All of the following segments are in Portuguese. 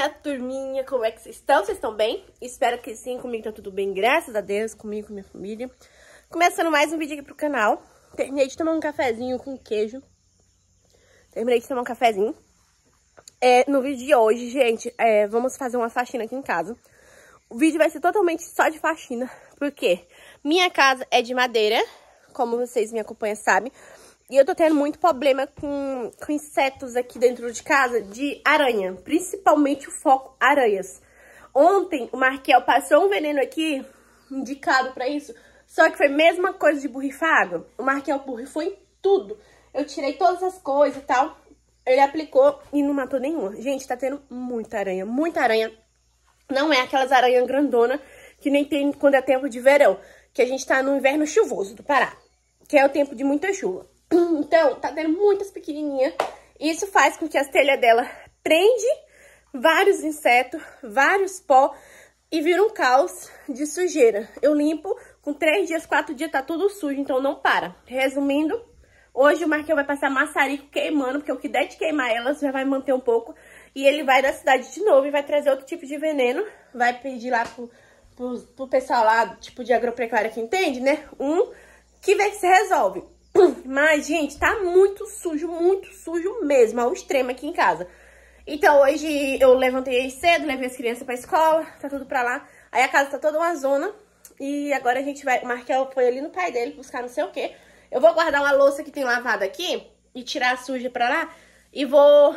minha turminha, como é que vocês estão? Vocês estão bem? Espero que sim, comigo tá tudo bem, graças a Deus, comigo, com minha família. Começando mais um vídeo aqui pro canal. Terminei de tomar um cafezinho com queijo. No vídeo de hoje, gente, vamos fazer uma faxina aqui em casa. O vídeo vai ser totalmente só de faxina, porque minha casa é de madeira, como vocês me acompanham sabem. E eu tô tendo muito problema com insetos aqui dentro de casa, de aranha. Principalmente o foco aranhas. Ontem o Markel passou um veneno aqui, indicado pra isso. Só que foi a mesma coisa de borrifar água. O Markel borrifou em tudo. Eu tirei todas as coisas e tal. Ele aplicou e não matou nenhuma. Gente, tá tendo muita aranha, muita aranha. Não é aquelas aranhas grandonas que nem tem quando é tempo de verão. Que a gente tá no inverno chuvoso do Pará. Que é o tempo de muita chuva. Então, tá tendo muitas pequenininhas. Isso faz com que as telhas dela prende vários insetos, vários pó e vira um caos de sujeira. Eu limpo, com 3 dias, 4 dias tá tudo sujo, então não para. Resumindo, hoje o Marquinhos vai passar maçarico queimando, porque o que der de queimar elas já vai manter um pouco. E ele vai da cidade de novo e vai trazer outro tipo de veneno. Vai pedir lá pro pessoal lá, tipo de agropecuária que entende, né? Que vê se resolve. Mas, gente, tá muito sujo mesmo, ao extremo aqui em casa. Então, hoje eu levantei cedo, levei as crianças pra escola, tá tudo pra lá. Aí a casa tá toda uma zona. E agora a gente vai... O Markel foi ali no pai dele buscar não sei o quê. Eu vou guardar uma louça que tem lavado aqui e tirar a suja pra lá. E vou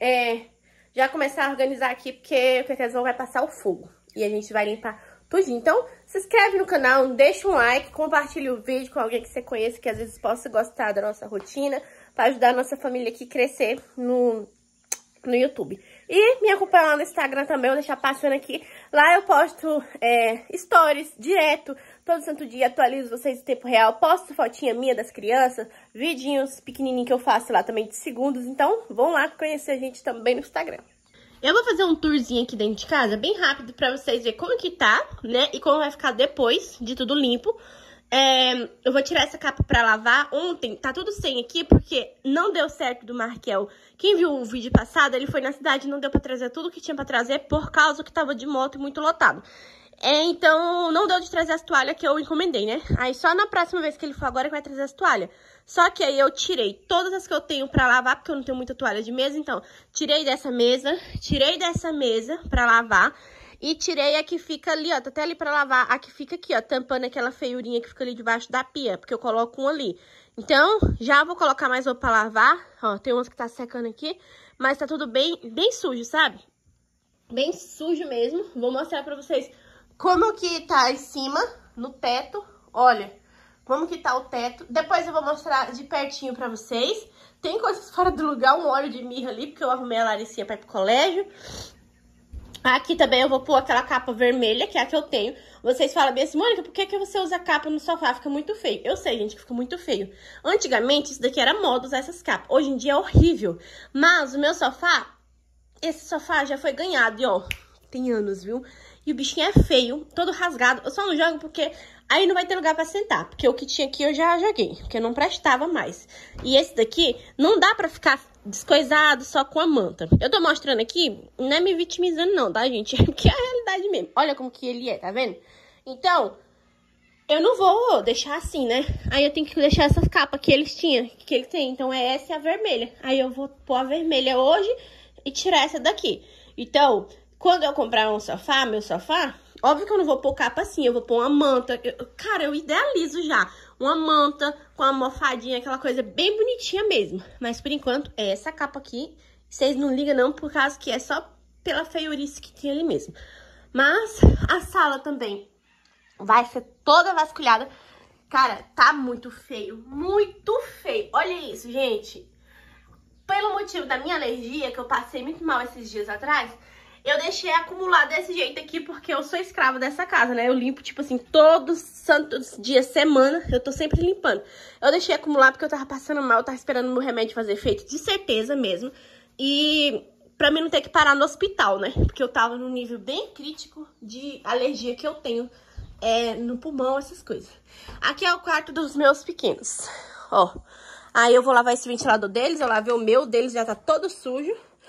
já começar a organizar aqui, porque o Tetezão vai passar o fogo. E a gente vai limpar tudinho. Então, se inscreve no canal, deixa um like, compartilha o vídeo com alguém que você conheça, que às vezes possa gostar da nossa rotina, para ajudar a nossa família aqui a crescer no YouTube. E me acompanha lá no Instagram também, vou deixar passando aqui. Lá eu posto stories direto, todo santo dia, atualizo vocês em tempo real, posto fotinha minha das crianças, vidinhos pequenininhos que eu faço lá também de segundos. Então, vão lá conhecer a gente também no Instagram. Eu vou fazer um tourzinho aqui dentro de casa, bem rápido, pra vocês verem como que tá, né? E como vai ficar depois de tudo limpo. Eu vou tirar essa capa pra lavar. Ontem tá tudo sem aqui, porque não deu certo do Markel. Quem viu o vídeo passado, ele foi na cidade e não deu pra trazer tudo que tinha pra trazer, por causa que tava de moto muito lotado. Então, não deu de trazer as toalhas que eu encomendei, né? Aí, só na próxima vez que ele for agora que vai trazer as toalhas. Só que aí eu tirei todas as que eu tenho pra lavar, porque eu não tenho muita toalha de mesa. Então, tirei dessa mesa pra lavar. E tirei a que fica ali, ó, tá até ali pra lavar. A que fica aqui, ó, tampando aquela feiurinha que fica ali debaixo da pia, porque eu coloco um ali. Então, já vou colocar mais roupa pra lavar. Ó, tem umas que tá secando aqui, mas tá tudo bem sujo, sabe? Bem sujo mesmo. Vou mostrar pra vocês como que tá em cima, no teto. Olha, como que tá o teto. Depois eu vou mostrar de pertinho pra vocês. Tem coisas fora do lugar, um óleo de mirra ali, porque eu arrumei a Laricinha pra ir pro colégio. Aqui também eu vou pôr aquela capa vermelha, que é a que eu tenho. Vocês falam bem assim, Mônica, por que você usa capa no sofá? Fica muito feio. Eu sei, gente, que fica muito feio. Antigamente, isso daqui era moda, usar essas capas. Hoje em dia é horrível. Mas o meu sofá, esse sofá já foi ganhado, e ó, tem anos, viu? E o bichinho é feio, todo rasgado. Eu só não jogo porque aí não vai ter lugar pra sentar. Porque o que tinha aqui eu já joguei, porque não prestava mais. E esse daqui não dá pra ficar descoisado só com a manta. Eu tô mostrando aqui, não é me vitimizando não, tá, gente? Porque é a realidade mesmo. Olha como que ele é, tá vendo? Então, eu não vou deixar assim, né? Aí eu tenho que deixar essas capas que eles tinham, que ele tem. Então, essa é a vermelha. Aí eu vou pôr a vermelha hoje e tirar essa daqui. Então, quando eu comprar um sofá, meu sofá, óbvio que eu não vou pôr capa assim, eu vou pôr uma manta. Cara, eu idealizo já uma manta com uma almofadinha, aquela coisa bem bonitinha mesmo. Mas por enquanto é essa capa aqui. Vocês não ligam não, por causa que é só pela feiurice que tem ali mesmo. Mas a sala também vai ser toda vasculhada. Cara, tá muito feio, muito feio. Olha isso, gente. Pelo motivo da minha alergia, que eu passei muito mal esses dias atrás, eu deixei acumular desse jeito aqui, porque eu sou escrava dessa casa, né? Eu limpo, tipo assim, todos os santos dias, semana, eu tô sempre limpando. Eu deixei acumular porque eu tava passando mal, eu tava esperando meu remédio fazer efeito, de certeza mesmo. E pra mim não ter que parar no hospital, né? Porque eu tava num nível bem crítico de alergia que eu tenho no pulmão, essas coisas. Aqui é o quarto dos meus pequenos, ó. Aí eu vou lavar esse ventilador deles, eu lavei o meu, deles já tá todo sujo.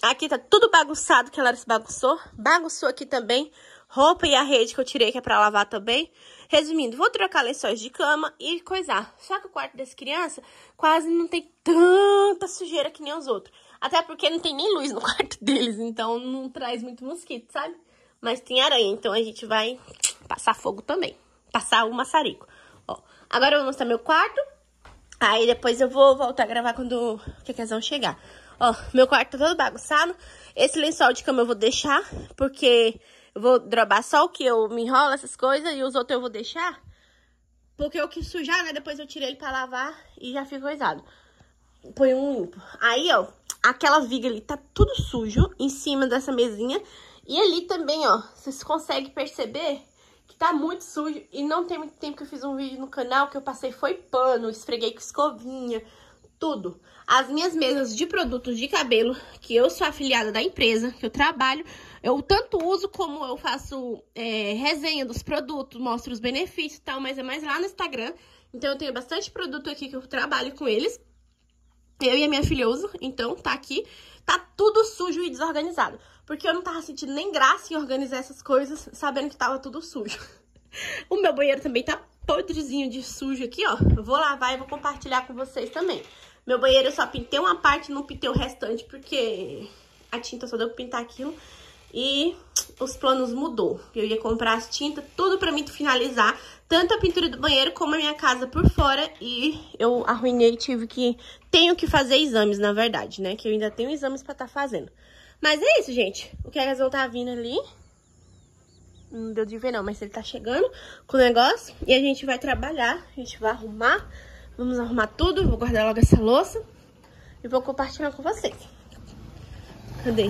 Aqui tá tudo bagunçado, que ela se bagunçou. Bagunçou aqui também. Roupa e a rede que eu tirei, que é pra lavar também. Resumindo, vou trocar lençóis de cama e coisar. Só que o quarto dessa criança quase não tem tanta sujeira que nem os outros. Até porque não tem nem luz no quarto deles, então não traz muito mosquito, sabe? Mas tem aranha, então a gente vai passar fogo também. Passar o maçarico. Ó, agora eu vou mostrar meu quarto. Aí depois eu vou voltar a gravar quando o Kekezão chegar. Ó, meu quarto tá todo bagunçado. Esse lençol de cama eu vou deixar, porque eu vou drobar só o que eu me enrolo, essas coisas, e os outros eu vou deixar. Porque eu quis sujar, né? Depois eu tirei ele pra lavar e já fica coisado. Põe um limpo. Aí, ó, aquela viga ali tá tudo sujo em cima dessa mesinha. E ali também, ó, vocês conseguem perceber que tá muito sujo. E não tem muito tempo que eu fiz um vídeo no canal que eu passei foi pano, esfreguei com escovinha, tudo. As minhas mesas de produtos de cabelo, que eu sou afiliada da empresa, que eu trabalho, eu tanto uso como eu faço resenha dos produtos, mostro os benefícios e tal, mas é mais lá no Instagram. Então eu tenho bastante produto aqui que eu trabalho com eles. Eu e a minha filha usam, então tá aqui, tá tudo sujo e desorganizado. Porque eu não tava sentindo nem graça em organizar essas coisas, sabendo que tava tudo sujo. O meu banheiro também tá podrezinho de sujo aqui, ó. Eu vou lavar e vou compartilhar com vocês também. Meu banheiro eu só pintei uma parte, não pintei o restante, porque a tinta só deu pra pintar aquilo. E os planos mudou. Eu ia comprar as tintas, tudo pra mim finalizar. Tanto a pintura do banheiro como a minha casa por fora. E eu arruinei, tenho que fazer exames, na verdade, né? Que eu ainda tenho exames pra tá fazendo. Mas é isso, gente. O Kekezão tá vindo ali. Não deu de ver não, mas ele tá chegando com o negócio. E a gente vai trabalhar, a gente vai arrumar. Vamos arrumar tudo, vou guardar logo essa louça. E vou compartilhar com vocês. Cadê?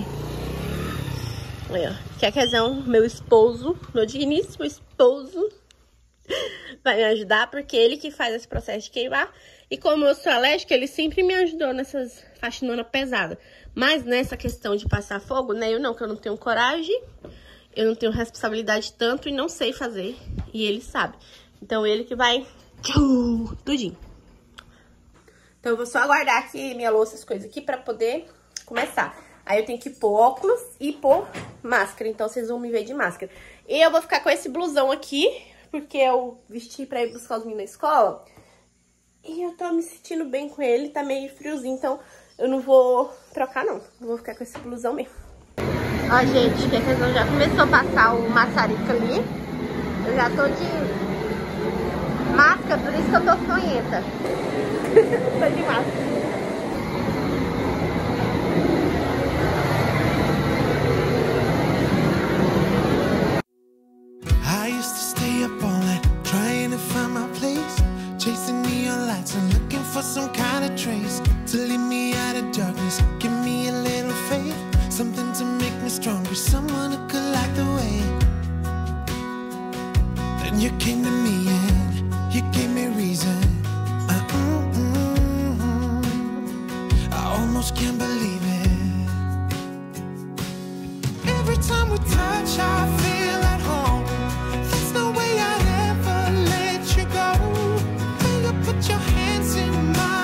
Aí, ó. Kekezão, meu esposo, meu digníssimo esposo, vai me ajudar, porque ele que faz esse processo de queimar. E como eu sou alérgica, ele sempre me ajudou nessas faxinonas pesadas. Mas nessa questão de passar fogo, né? Eu não, que eu não tenho coragem, eu não tenho responsabilidade tanto e não sei fazer. E ele sabe. Então ele que vai tudinho. Então eu vou só aguardar aqui minha louça, as coisas aqui pra poder começar. Aí eu tenho que pôr óculos e pôr máscara, então vocês vão me ver de máscara. E eu vou ficar com esse blusão aqui, porque eu vesti pra ir buscar os meninos na escola. E eu tô me sentindo bem com ele, tá meio friozinho, então eu não vou trocar não. Eu vou ficar com esse blusão mesmo. Ó, gente, o Kekezão já começou a passar o maçarico ali. Eu já tô de máscara, por isso que eu tô sonhenta. Tô de máscara. Some kind of trace to lead me out of darkness. Give me a little faith, something to make me stronger. Someone who could light the way. Then you came to me and you gave me reason. I almost can't believe it. Every time we touch, I feel at home. That's the way I'd ever let you go. Will you put your hands in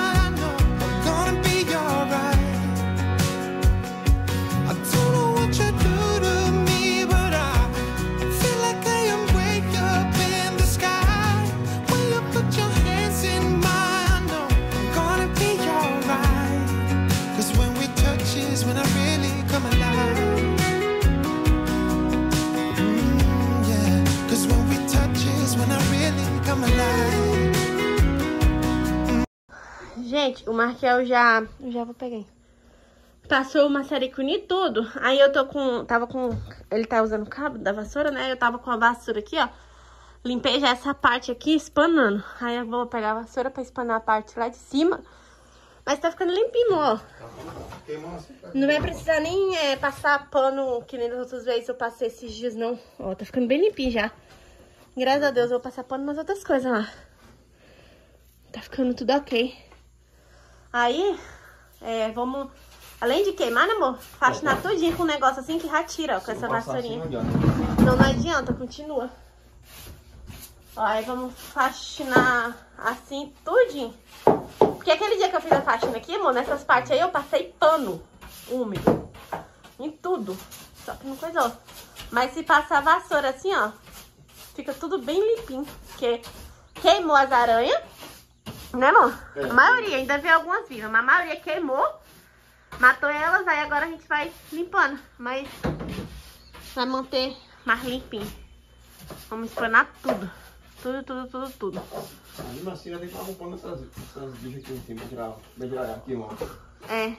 Gente, o Markel já vou pegar. Passou o maçarico e tudo. Aí eu ele tá usando o cabo da vassoura, né? Eu tava com a vassoura aqui, ó. Limpei já essa parte aqui, espanando. Aí eu vou pegar a vassoura pra espanar a parte lá de cima. Mas tá ficando limpinho, ó. Não vai precisar nem passar pano, que nem das outras vezes eu passei esses dias, não. Ó, tá ficando bem limpinho já. Graças a Deus eu vou passar pano nas outras coisas lá. Tá ficando tudo ok. Aí, vamos... Além de queimar, né, amor? Faxinar tudinho com um negócio assim que já tira, ó, com essa vassourinha. Não adianta, continua. Ó, aí vamos faxinar assim tudinho. Porque aquele dia que eu fiz a faxina aqui, amor, nessas partes aí eu passei pano úmido. em tudo. Só que não coisou. Mas se passar a vassoura assim, ó, fica tudo bem limpinho. Porque queimou as aranhas, né, amor? A maioria, ainda veio algumas vivas, mas a maioria queimou, matou elas, aí agora a gente vai limpando. Mas vai manter mais limpinho. Vamos espanar tudo. Tudo. Mesmo assim, vai ter que estar arrumando essas bichas aqui em cima, tirar aqui, ó. É.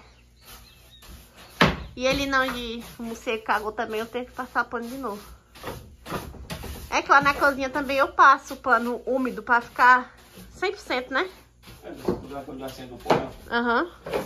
E ele não de morcego cagou também, eu tenho que passar pano de novo. É que lá na cozinha também eu passo pano úmido pra ficar 100%, né? É, já que eu já sendo o pó. Aham.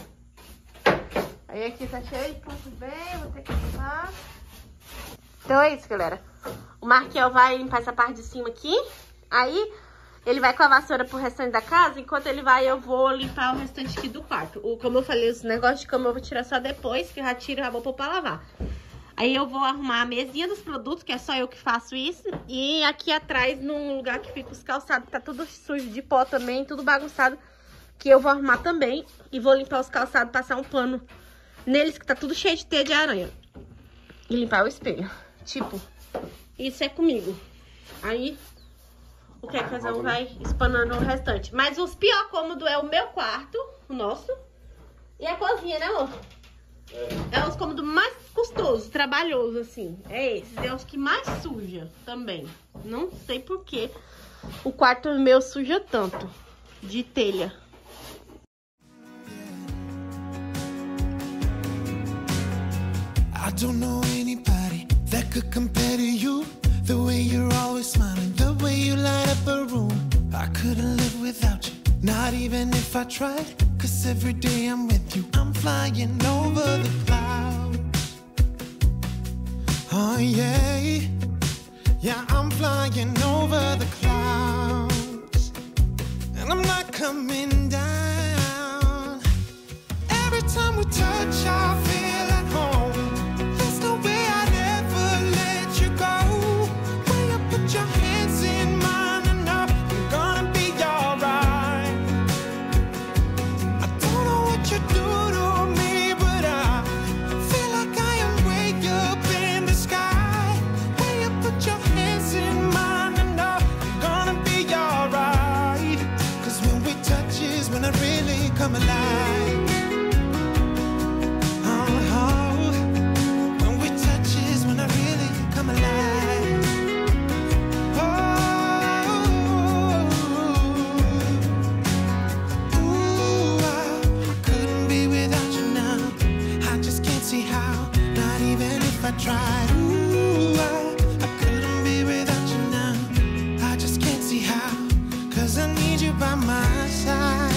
Aí aqui tá cheio de ponto bem, vou ter que limpar. Então é isso, galera. O Markel vai limpar essa parte de cima aqui. Aí ele vai com a vassoura pro restante da casa. Enquanto ele vai, eu vou limpar o restante aqui do quarto. Como eu falei, os negócios de cama eu vou tirar só depois, que eu já tiro e já vou pôr pra lavar. Aí eu vou arrumar a mesinha dos produtos, que é só eu que faço isso. E aqui atrás, num lugar que fica os calçados, tá tudo sujo de pó também, tudo bagunçado, que eu vou arrumar também. E vou limpar os calçados, passar um pano neles, que tá tudo cheio de teia de aranha. E limpar o espelho. Tipo, isso é comigo. Aí o que é que vai espanando o restante. Mas os pior cômodo é o meu quarto, o nosso, e a cozinha, né, amor? É os cômodos mais custosos, trabalhosos, assim. É esses, é os que mais suja também. Não sei por que o quarto meu suja tanto de telha. I don't know anybody that could compare to you. The way you're always smiling, the way you light up a room. I couldn't live without you, not even if I tried. Cause every day I'm with you, I'm flying over the clouds. Oh yeah, yeah, I'm flying over the clouds. And I'm not coming down. Every time we touch, I feel at home. There's no way I'd ever let you go. When you put your hands in mine, I know I'm gonna be alright. I don't know what you do to me, but I feel like I am way up in the sky. When you put your hands in mine, I know I'm gonna be alright. Cause when we touch is when I really come alive. I tried, ooh, I couldn't be without you now. I just can't see how, cause I need you by my side.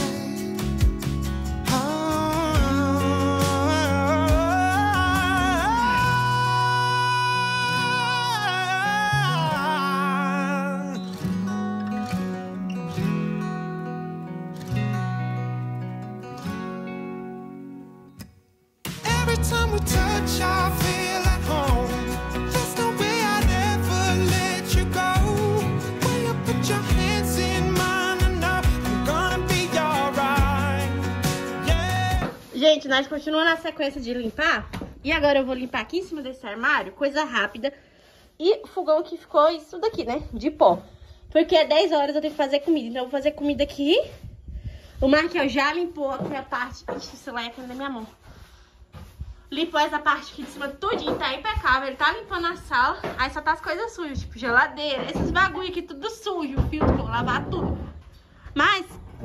Every time we touch, I feel at home. There's no way I'd ever let you go. When you put your hands in mine, I know I'm gonna be alright. Yeah. Gente, nós continuamos na sequência de limpar. E agora eu vou limpar aqui em cima desse armário, coisa rápida. E o fogão que ficou isso daqui, né? De pó. Porque é 10 horas eu tenho que fazer comida. Então eu vou fazer comida aqui. O Markel já limpou aqui a parte... Ixi, o celular é aqui na minha mão. Limpou essa parte aqui de cima tudinho, tá impecável. Ele tá limpando a sala. Aí só tá as coisas sujas, tipo geladeira, esses bagulho aqui, tudo sujo. O filtro, vou lavar tudo. Mas,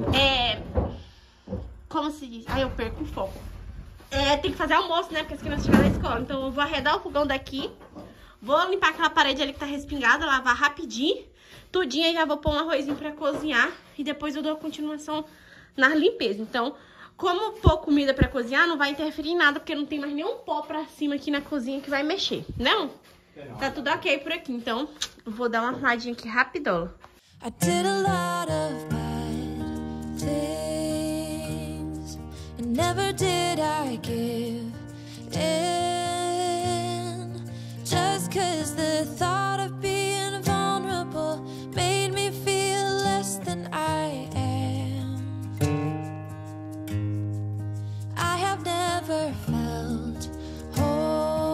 como se diz? Aí eu perco o foco. Tem que fazer almoço, né? Porque as crianças chegam da escola. Então eu vou arredar o fogão daqui. Vou limpar aquela parede ali que tá respingada, lavar rapidinho. Tudinho, aí já vou pôr um arrozinho pra cozinhar. E depois eu dou a continuação na limpeza. Então... Como pôr comida pra cozinhar, não vai interferir em nada, porque não tem mais nenhum pó pra cima aqui na cozinha que vai mexer, não? Tá tudo ok por aqui, então eu vou dar uma arrumadinha aqui rapidão. I did a lot of bad things, and never did I give in, just 'cause the thought of being vulnerable made me feel less than I am. I have never felt whole.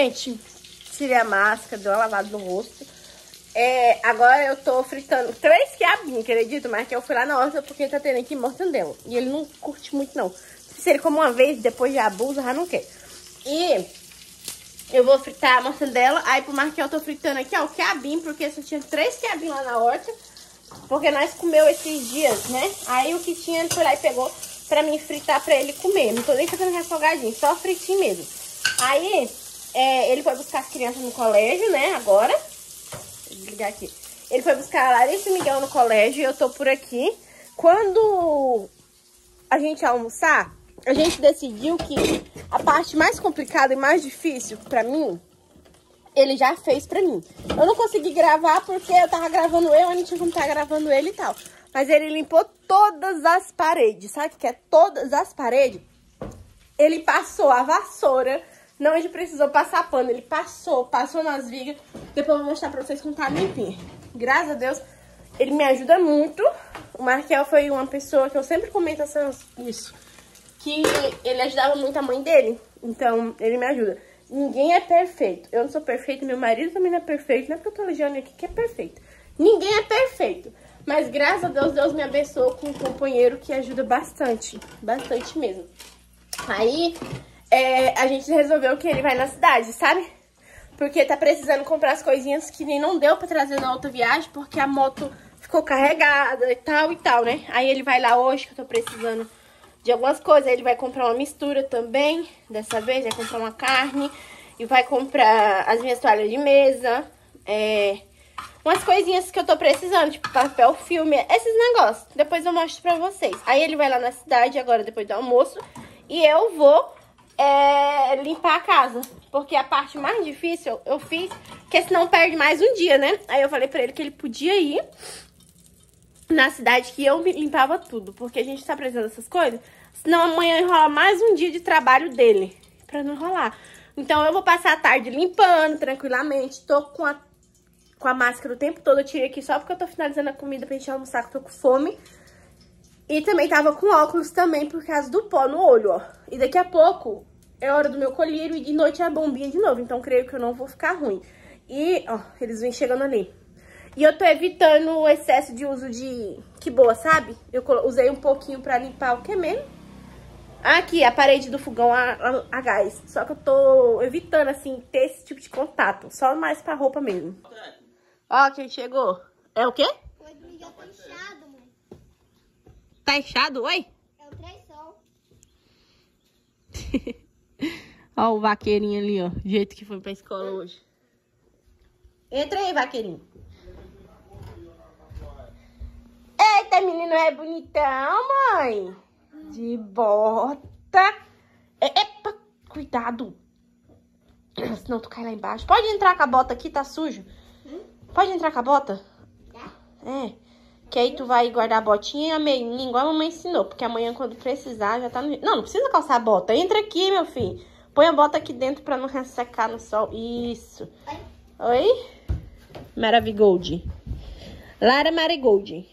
Gente, tirei a máscara, dei uma lavada no rosto. Agora eu tô fritando 3 quiabinhos, acredito, mas que eu fui lá na horta porque tá tendo aqui mortandela. E ele não curte muito, não. Se ele come uma vez, depois já abusa, já não quer. E eu vou fritar a mortandela. Aí pro Marquel eu tô fritando aqui, ó, o quiabinho, porque só tinha 3 quiabinhos lá na horta. Porque nós comeu esses dias, né? Aí o que tinha, ele foi lá e pegou pra mim fritar pra ele comer. Não tô nem fazendo refogadinho, só fritinho mesmo. Aí, ele foi buscar as crianças no colégio, né, agora. Vou desligar aqui. Ele foi buscar a Larissa e o Miguel no colégio e eu tô por aqui. Quando a gente almoçar, a gente decidiu que a parte mais complicada e mais difícil pra mim, ele já fez pra mim. Eu não consegui gravar porque eu tava gravando eu não tinha como estar gravando ele e tal. Mas ele limpou todas as paredes, sabe o que é todas as paredes? Ele passou a vassoura, não onde precisou passar pano, ele passou nas vigas. Depois eu vou mostrar pra vocês como tá limpinho. Graças a Deus, ele me ajuda muito. O Marquel foi uma pessoa que eu sempre comento isso, que ele ajudava muito a mãe dele, então ele me ajuda. Ninguém é perfeito. Eu não sou perfeita, meu marido também não é perfeito. Não é porque eu tô elogiando aqui que é perfeito. Ninguém é perfeito. Mas graças a Deus, Deus me abençoou com um companheiro que ajuda bastante. Bastante mesmo. Aí, a gente resolveu que ele vai na cidade, sabe? Porque tá precisando comprar as coisinhas que nem não deu pra trazer na outra viagem, porque a moto ficou carregada e tal, né? Aí ele vai lá hoje, que eu tô precisando de algumas coisas. Aí ele vai comprar uma mistura também, dessa vez, vai comprar uma carne. E vai comprar as minhas toalhas de mesa, umas coisinhas que eu tô precisando, tipo papel, filme, esses negócios. Depois eu mostro pra vocês. Aí ele vai lá na cidade agora, depois do almoço. E eu vou limpar a casa. Porque a parte mais difícil eu fiz, porque senão perde mais um dia, né? Aí eu falei pra ele que ele podia ir na cidade que eu limpava tudo, porque a gente tá precisando dessas coisas, senão amanhã enrola mais um dia de trabalho dele, pra não enrolar. Então eu vou passar a tarde limpando tranquilamente, tô com a máscara o tempo todo, eu tirei aqui só porque eu tô finalizando a comida pra gente almoçar, que eu tô com fome. E também tava com óculos também, por causa do pó no olho, ó. E daqui a pouco é hora do meu colírio e de noite é a bombinha de novo, então creio que eu não vou ficar ruim. E, ó, eles vêm chegando ali. E eu tô evitando o excesso de uso de Quiboa, sabe? Eu usei um pouquinho pra limpar o que mesmo? Aqui, a parede do fogão a gás. Só que eu tô evitando, assim, ter esse tipo de contato. Só mais pra roupa mesmo. Ó, quem chegou. É o quê? O Edwin já tá inchado, mãe. Tá inchado, oi? É o traição. Ó o vaqueirinho ali, ó. Do jeito que foi pra escola hoje. Entra aí, vaqueirinho. Eita, menino é bonitão, mãe. De bota. Epa, cuidado. Senão tu cai lá embaixo. Pode entrar com a bota aqui, tá sujo. Pode entrar com a bota? É. Que aí tu vai guardar a botinha e a meinha, igual a mamãe ensinou. Porque amanhã, quando precisar, já tá no... Não precisa calçar a bota. Entra aqui, meu filho. Põe a bota aqui dentro pra não ressecar no sol. Isso. Oi? Maravigold. Lara Marigold.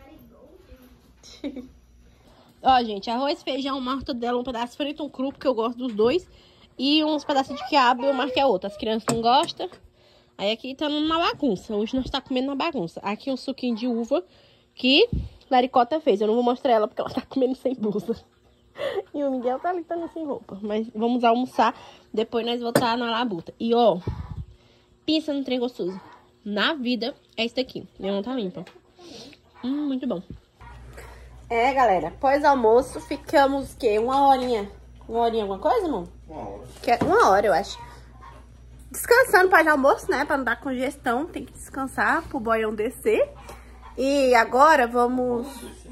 Ó, gente, arroz, feijão, mortadela, um pedaço frito, um cru, porque eu gosto dos dois. E uns pedacinhos de quiabo, eu marquei a outra. As crianças não gostam. Aí aqui tá numa bagunça. Hoje nós tá comendo na bagunça. Aqui um suquinho de uva que Laricota fez. Eu não vou mostrar ela porque ela tá comendo sem blusa. E o Miguel tá ali também sem roupa. Mas vamos almoçar. Depois nós vamos estar na labuta. E ó, pensa no trem gostoso. Na vida é isso daqui. Minha mão tá limpa. Muito bom. Galera, após almoço ficamos o quê? Uma horinha? Uma horinha alguma coisa, amor? Uma hora, eu acho. Descansando para o almoço, né? Para não dar congestão. Tem que descansar pro boião descer. E agora vamos...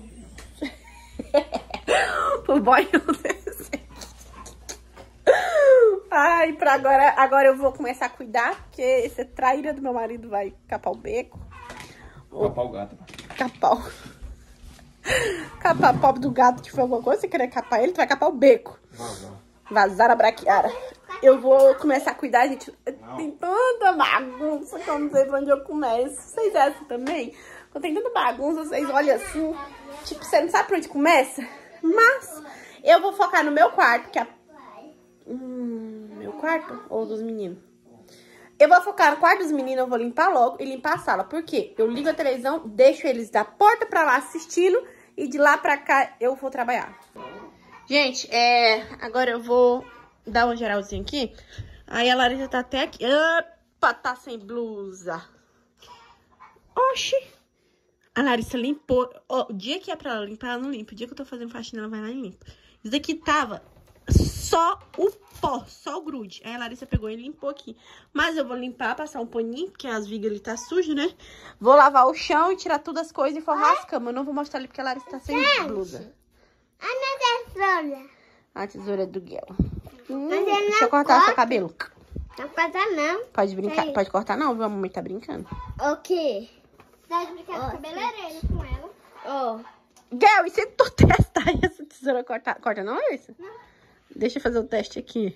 pro boião descer. Ai, pra agora eu vou começar a cuidar. Porque esse traíra do meu marido vai capar o beco. Capar o gato. Capar o pobre do gato que foi alguma coisa. Você querer capar ele, tu vai capar o beco. Vazar a braquiara. Eu vou começar a cuidar, gente. Tem tanta bagunça que eu não sei pra onde eu começo. Vocês acham também? Quando tem tanta bagunça, vocês olham assim. Tipo, você não sabe pra onde começa. Mas eu vou focar no meu quarto, que é... meu quarto ou dos meninos? Eu vou focar no quarto dos meninos, eu vou limpar logo e limpar a sala. Por quê? Eu ligo a televisão, deixo eles da porta pra lá assistindo e de lá pra cá eu vou trabalhar. Gente, agora eu vou dar uma geralzinha aqui. Aí a Larissa tá até aqui. Opa, tá sem blusa. Oxi. A Larissa limpou. O dia que é pra ela limpar, ela não limpa. O dia que eu tô fazendo faxina, ela vai lá e limpa. Isso daqui tava só o pó, só o grude. Aí a Larissa pegou e limpou aqui. Mas eu vou limpar, passar um paninho, porque as vigas ali tá sujas, né? Vou lavar o chão e tirar todas as coisas e forrar as camas. Eu não vou mostrar ali porque a Larissa tá sem blusa. A minha tesoura. A tesoura do Guel. Mas ele Deixa eu não cortar seu cabelo. Não corta não. Pode brincar. Aí. Pode cortar não, viu? A mamãe tá brincando. O quê? Dá de brincar de cabeleireiro com ela. Ó. Guel, e se tu testar essa tesoura corta não, Larissa? Não. Deixa eu fazer o teste aqui.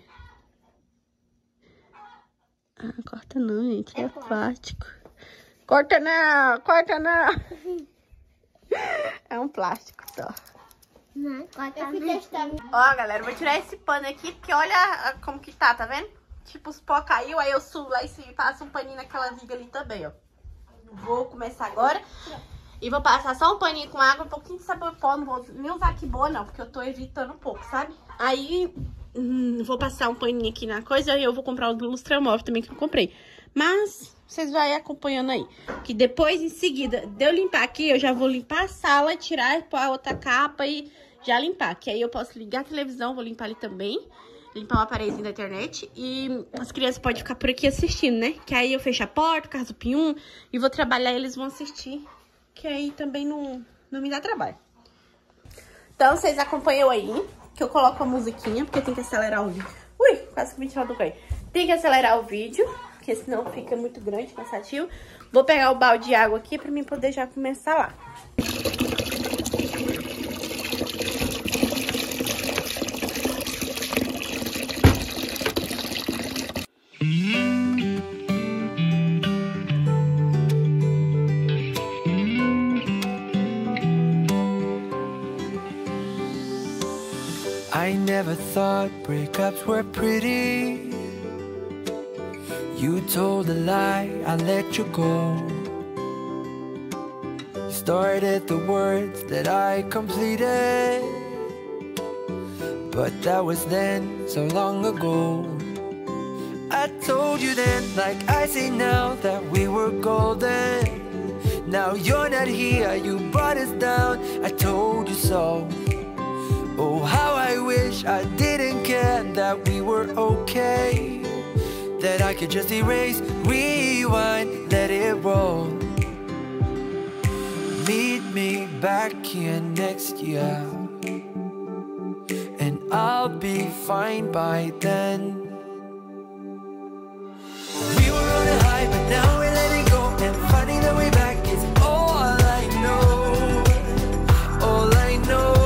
Ah, corta não, gente. É plástico. Corta não, corta não. É um plástico só. Não, corta eu fui testar. Ó, galera, eu vou tirar esse pano aqui, porque olha como que tá vendo? Tipo, os pó caiu, aí eu subo lá e passo um paninho naquela viga ali também, ó. Vou começar agora. E vou passar só um paninho com água, um pouquinho de sabão em pó. Não vou nem usar aqui boa, não, porque eu tô evitando um pouco, sabe? Aí, vou passar um paninho aqui na coisa e eu vou comprar o do lustramóvel também, que eu comprei. Mas, vocês vão aí acompanhando aí. Que depois, em seguida, de eu limpar aqui, eu já vou limpar a sala, tirar a outra capa e já limpar. Que aí eu posso ligar a televisão, vou limpar ali também. Limpar o aparelho da internet. E as crianças podem ficar por aqui assistindo, né? Que aí eu fecho a porta, caso do P1, e vou trabalhar e eles vão assistir. Que aí também não me dá trabalho. Então, vocês acompanham aí, que eu coloco a musiquinha, porque tem que acelerar o vídeo. Ui, quase que o ventilador caiu. Tem que acelerar o vídeo, porque senão fica muito grande, cansativo. Vou pegar o balde de água aqui pra mim poder já começar lá. I never thought breakups were pretty. You told a lie, I let you go. You started the words that I completed, but that was then, so long ago. I told you then, like I say now, that we were golden. Now you're not here, you brought us down, I told you so. Oh, how I wish I didn't care, that we were okay, that I could just erase, rewind, let it roll. Meet me back here next year, and I'll be fine by then. We were on a high, but now we're letting go, and finding the way back is all I know. All I know.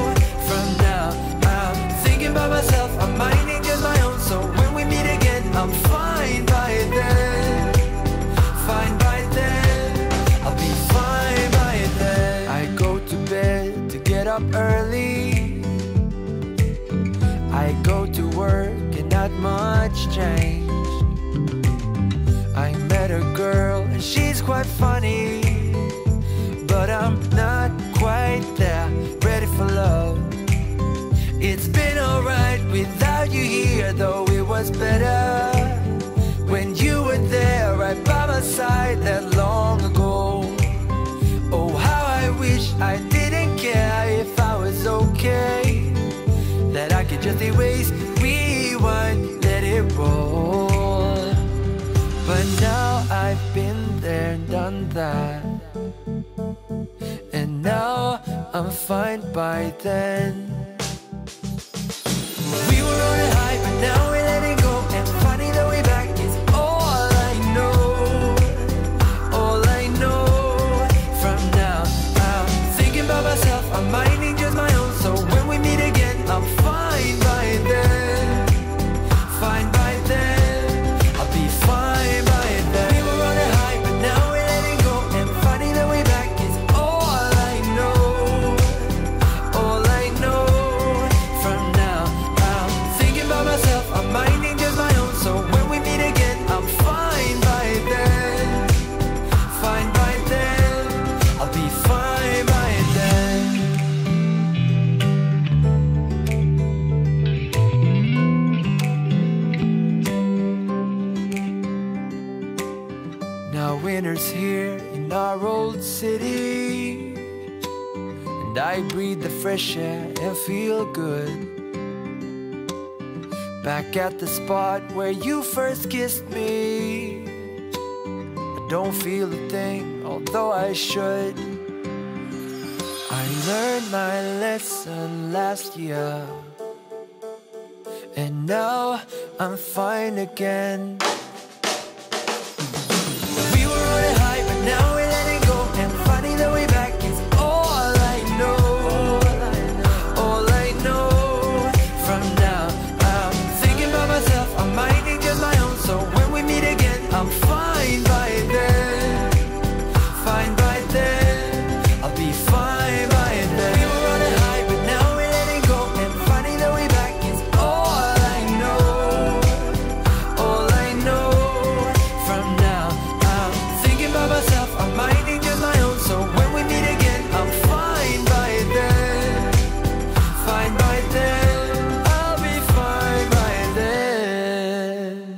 By myself, I'm minding just my own. So when we meet again, I'm fine by then. Fine by then, I'll be fine by then. I go to bed to get up early. I go to work and not much change. I met a girl and she's quite funny, but I'm not quite there, ready for love. It's been alright without you here, though it was better when you were there right by my side that long ago. Oh, how I wish I didn't care, if I was okay, that I could just erase, rewind, let it roll. But now I've been there and done that, and now I'm fine by then. We were on a high, but now we're letting go, and finding the way back is all I know. All I know. From now, I'm thinking about myself, I'm minding just my own. So when we meet again, I'm fine by then. Fine by then, I'll be fine by then. We were on a high, but now we're letting go, and finding the way back is all I know. All I know. From now, I'm thinking about myself, I'm Now winter's here in our old city, and I breathe the fresh air and feel good. Back at the spot where you first kissed me, I don't feel a thing, although I should. I learned my lesson last year, and now I'm fine again. We were on a high, but now we're letting go, and finding the way back is all I know. All I know. From now, I'm thinking about myself, I'm minding just my own. So when we meet again, I'm fine by then. Fine by then. I'll be fine by then. We were on a high, but now we're letting go, and finding the way back is all I know. All I know. From now, I'm thinking about myself, I'm minding just my own. So when we meet again, I'm fine by then. Fine by then. I'll be fine by then.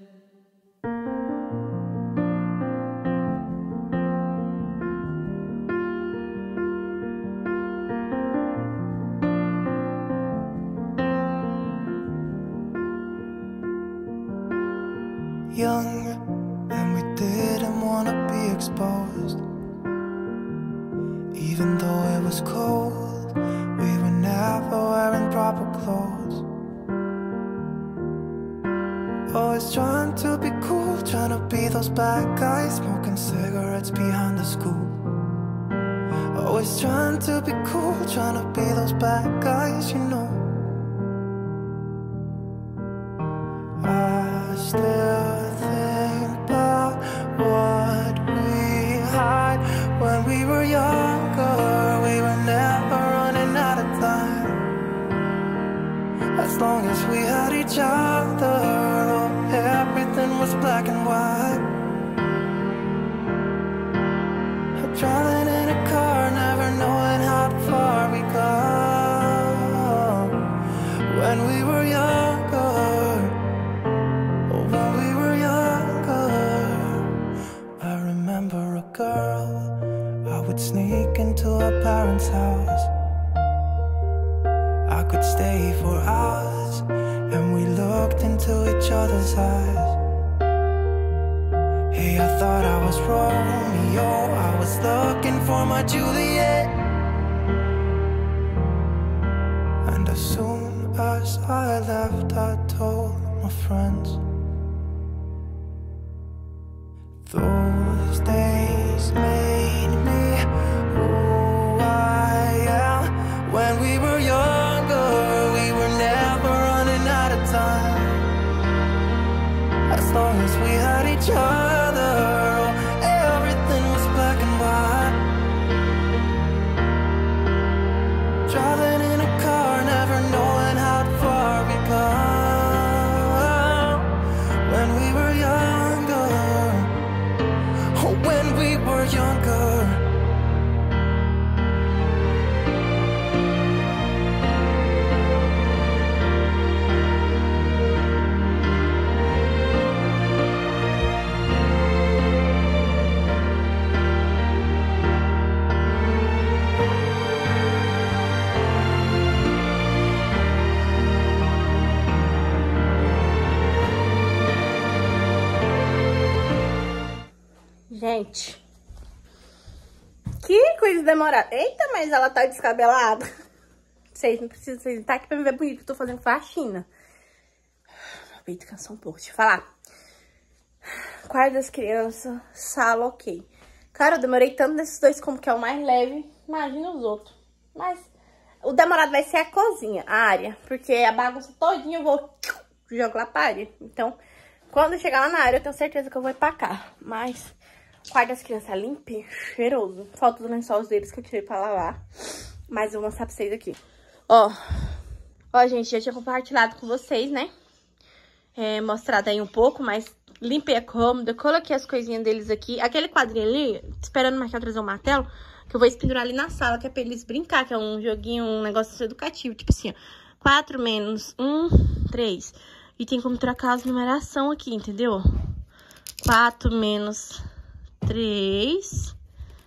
Young, and we didn't wanna be exposed. Even though it was cold, we were never wearing proper clothes. Always trying to be cool, trying to be those bad guys, smoking cigarettes behind the school. Always trying to be cool, trying to be those bad guys, you know. I still think about what we had when we were younger. We were never running out of time. As long as we had each other, oh, everything was black and white. Driving in a car, never knowing how far we go. When we were younger, when we were younger, I remember a girl. I would sneak into her parents' house. I could stay for hours, and we looked into each other's eyes. Hey, I thought I was Romeo, I was looking for my Juliet. And as soon as I left, I told my friends. Those days made me who I am. When we were younger, we were never running out of time. As long as we had each other, everything was black and white. Driving in a car, never knowing how far we go. When we were younger, oh, when we were younger. Gente, que coisa demorada. Eita, mas ela tá descabelada. Vocês não precisam, vocês tá aqui pra me ver bonito, que eu tô fazendo faxina. Meu peito cansou um pouco, deixa eu falar. Quarto das crianças, sala, ok. Cara, eu demorei tanto nesses dois, como que é o mais leve, imagina os outros. Mas o demorado vai ser a cozinha, a área, porque a bagunça todinha eu vou jogo lá pra área. Então, quando eu chegar lá na área, eu tenho certeza que eu vou ir pra cá. Mas o quarto das crianças é limpo, cheiroso. Falta os lençóis deles que eu tirei pra lavar. Mas eu vou mostrar pra vocês aqui. Ó, gente, já tinha compartilhado com vocês, né? Mostrado aí um pouco, mas limpei a cômoda, coloquei as coisinhas deles aqui. Aquele quadrinho ali, esperando o Marcelo trazer um martelo, que eu vou pendurar ali na sala, que é pra eles brincar, que é um joguinho, um negócio educativo. Tipo assim, ó, 4 menos 1, 3. E tem como trocar as numeração aqui, entendeu? 4 menos 3.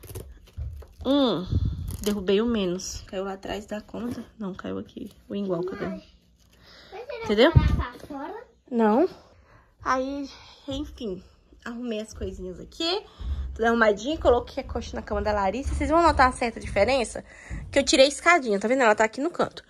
Derrubei o menos. Caiu lá atrás da cômoda. Não, caiu aqui. O igual que eu dei. Entendeu? Não. Aí, enfim, arrumei as coisinhas aqui. Tudo arrumadinho. Coloquei a coxa na cama da Larissa. Vocês vão notar uma certa diferença. Que eu tirei a escadinha, tá vendo? Ela tá aqui no canto.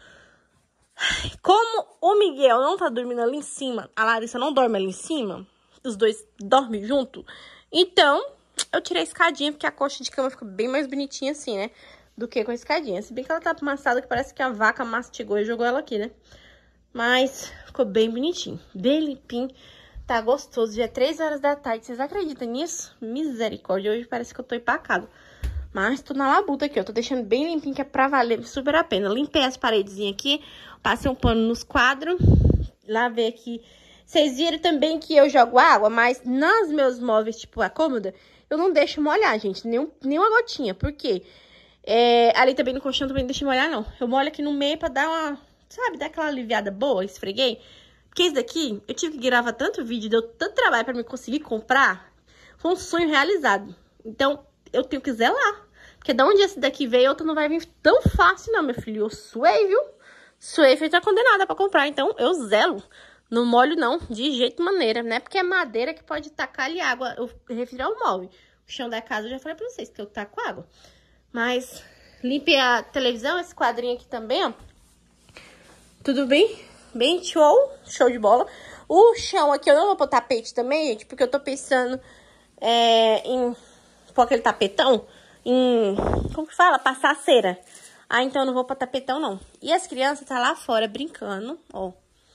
Como o Miguel não tá dormindo ali em cima, a Larissa não dorme ali em cima, os dois dormem junto, então eu tirei a escadinha, porque a coxa de cama fica bem mais bonitinha assim, né? Do que com a escadinha. Se bem que ela tá amassada, que parece que a vaca mastigou e jogou ela aqui, né? Mas ficou bem bonitinho, bem limpinho, tá gostoso. Já é 3 horas da tarde, vocês acreditam nisso? Misericórdia, hoje parece que eu tô empacado. Mas tô na labuta aqui, ó. Tô deixando bem limpinho, que é pra valer super a pena. Limpei as paredezinhas aqui, passei um pano nos quadros, lavei aqui. Vocês viram também que eu jogo água, mas nos meus móveis, tipo a cômoda, eu não deixo molhar, gente, nenhuma gotinha. Por quê? Ali também no colchão também não deixo molhar, não. Eu molho aqui no meio pra dar uma, sabe, dar aquela aliviada boa, esfreguei. Porque isso daqui, eu tive que gravar tanto vídeo, deu tanto trabalho pra me conseguir comprar, foi um sonho realizado. Então, eu tenho que zelar. Porque de onde esse daqui veio, outro não vai vir tão fácil, não, meu filho. Eu suei, viu? Suei, feita condenada pra comprar. Então, eu zelo. Não molho, não. De jeito maneira, né? Porque é madeira que pode tacar ali água. Eu refiro ao móvel. O chão da casa, eu já falei pra vocês que eu taco água. Mas, limpei a televisão, esse quadrinho aqui também, ó. Tudo bem? Bem show. Show de bola. O chão aqui, eu não vou pôr tapete também, gente. Porque eu tô pensando em... pôr aquele tapetão em... como que fala? Passar cera. Ah, então eu não vou pra tapetão, não. E as crianças tá lá fora brincando, ó.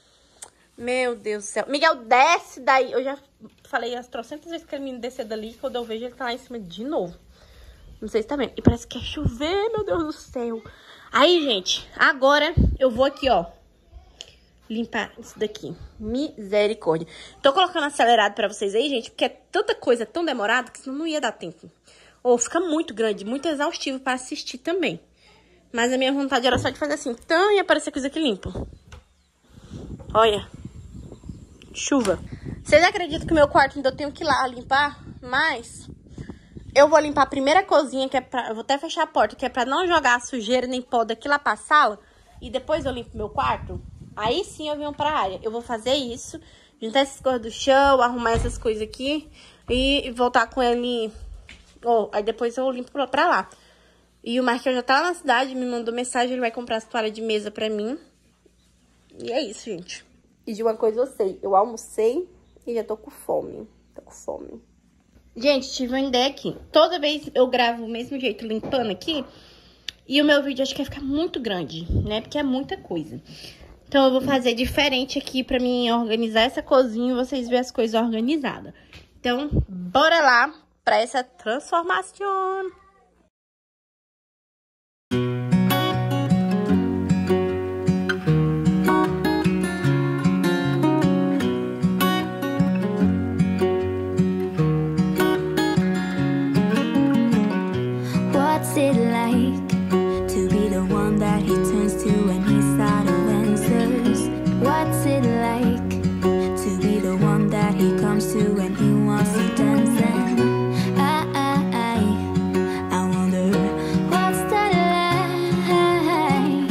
Meu Deus do céu. Miguel, desce daí. Eu já falei as trocentas vezes que ele me descer dali. Quando eu vejo, ele tá lá em cima de novo. Não sei se tá vendo. E parece que quer chover, meu Deus do céu. Aí, gente, agora eu vou aqui, ó, limpar isso daqui. Misericórdia. Tô colocando acelerado pra vocês aí, gente, porque é tanta coisa tão demorada que senão não ia dar tempo. Ou fica muito grande, muito exaustivo para assistir também. Mas a minha vontade era só de fazer assim, então ia aparecer coisa que limpa. Olha. Chuva. Vocês acreditam que o meu quarto ainda eu tenho que ir lá limpar? Mas eu vou limpar a primeira cozinha, que é pra... eu vou até fechar a porta, que é pra não jogar sujeira nem pó daqui lá pra sala. E depois eu limpo meu quarto. Aí sim eu venho pra área. Eu vou fazer isso, juntar essas coisas do chão, arrumar essas coisas aqui e voltar com ele... Oh, aí depois eu limpo pra lá. E o Marquinhos já tá lá na cidade, me mandou mensagem, ele vai comprar as toalhas de mesa pra mim. E é isso, gente. E de uma coisa eu sei, eu almocei e já tô com fome. Tô com fome. Gente, tive uma ideia aqui. Toda vez eu gravo do mesmo jeito, limpando aqui. E o meu vídeo acho que vai ficar muito grande, né? Porque é muita coisa. Então eu vou fazer diferente aqui pra mim organizar essa cozinha e vocês verem as coisas organizadas. Então, bora lá para essa transformação. What's it like to be the one that he turns to when he's out of answers? What's it like to be the one that he comes to when he wants to dance? And I wonder what's that like?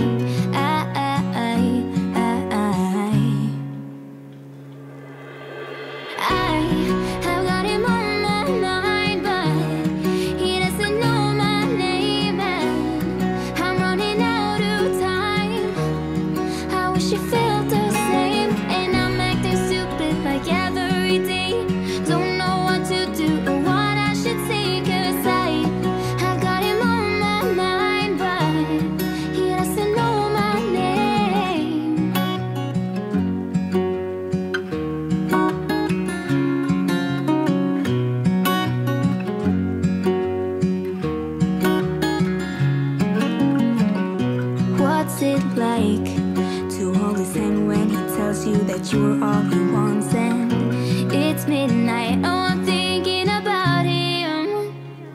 I have got him on my mind, but he doesn't know my name, and I'm running out of time. I wish you felt the same, and I'm acting stupid like every day. Don't know what to do or what I should say, 'cause I've got him on my mind, but he doesn't know my name. What's it like to hold his hand when he tells you that you're all he wants? And it's midnight, oh, I'm thinking about him.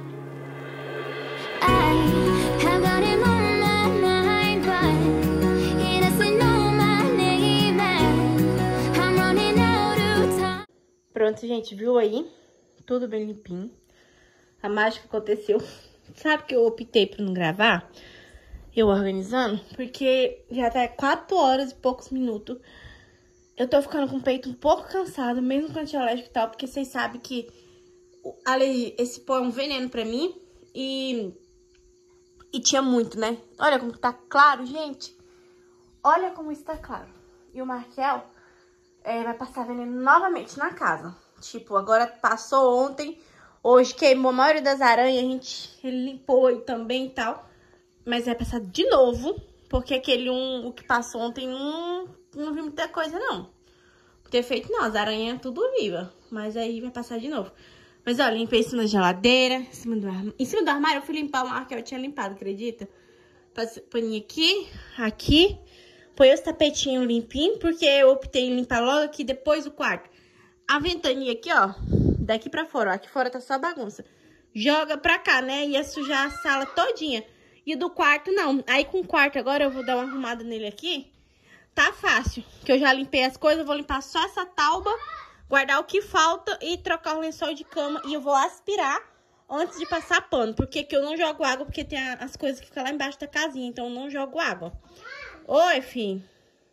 I have got him on my mind, but he doesn't know my name, and I'm running out of time. Pronto, gente, viu aí? Tudo bem limpinho. a mágica aconteceu. Sabe que eu optei por não gravar? Eu organizando, porque já tá 4 horas e poucos minutos. Eu tô ficando com o peito um pouco cansado, mesmo com antialérgico e tal, porque vocês sabem que esse pó é um veneno pra mim. E tinha muito, né? Olha como tá claro, gente. Olha como está claro. E o Markel vai passar veneno novamente na casa. Tipo, agora passou ontem, hoje queimou a maioria das aranhas, a gente limpou e também e tal. Mas vai passar de novo, porque o que passou ontem não vi muita coisa, não. Ter feito não, as aranhas tudo viva. Mas aí vai passar de novo. Mas ó, limpei isso na geladeira, em cima do armário eu fui limpar o Markel, eu tinha limpado, acredita? Passei paninho aqui. Põe os tapetinhos limpinhos, porque eu optei em limpar logo aqui depois do quarto. A ventaninha aqui, ó, daqui pra fora, ó, aqui fora tá só bagunça. Joga pra cá, né? Ia sujar a sala todinha. E do quarto, não. Aí com o quarto agora eu vou dar uma arrumada nele aqui. Tá fácil, que eu já limpei as coisas, eu vou limpar só essa tauba, guardar o que falta e trocar o lençol de cama. E eu vou aspirar antes de passar pano, porque que eu não jogo água, porque tem as coisas que ficam lá embaixo da casinha, então eu não jogo água. Oi, filho.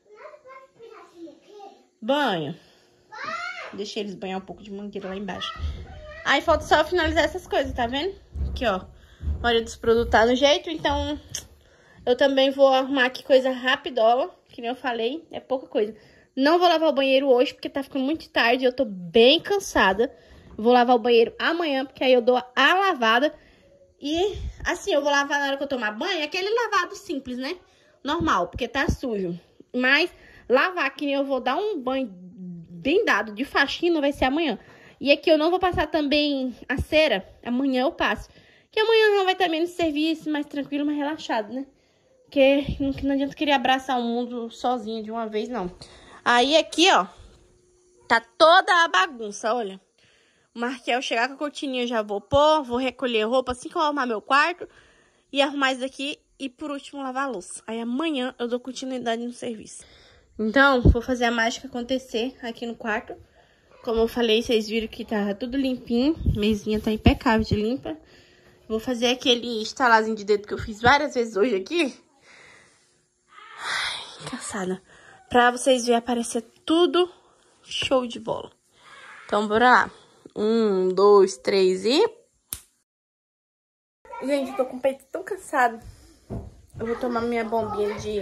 Banho. Deixei eles banhar um pouco de mangueira lá embaixo. Aí falta só finalizar essas coisas, tá vendo? Aqui, ó. A maioria dos produtos tá no jeito, então eu também vou arrumar aqui coisa rapidola, que nem eu falei, é pouca coisa. Não vou lavar o banheiro hoje, porque tá ficando muito tarde, eu tô bem cansada. Vou lavar o banheiro amanhã, porque aí eu dou a lavada. E, assim, eu vou lavar na hora que eu tomar banho, aquele lavado simples, né? Normal, porque tá sujo. Mas lavar, que nem eu vou dar um banho bem dado de faxina, vai ser amanhã. E aqui eu não vou passar também a cera, amanhã eu passo. Que amanhã não vai estar menos serviço, mais tranquilo, mais relaxado, né? Porque não adianta querer abraçar o mundo sozinho de uma vez, não. Aí aqui, ó, tá toda a bagunça, olha. O Markel chegar com a cortininha, eu já vou pôr, vou recolher roupa assim que eu arrumar meu quarto. E arrumar isso daqui e, por último, lavar a louça. Aí amanhã eu dou continuidade no serviço. Então, vou fazer a mágica acontecer aqui no quarto. Como eu falei, vocês viram que tá tudo limpinho. Mesinha tá impecável de limpa. Vou fazer aquele estalarzinho de dedo que eu fiz várias vezes hoje aqui. Ai, cansada. Pra vocês verem aparecer tudo show de bola. Então, bora lá. 1, 2, 3 e... Gente, eu tô com o peito tão cansado. Eu vou tomar minha bombinha de...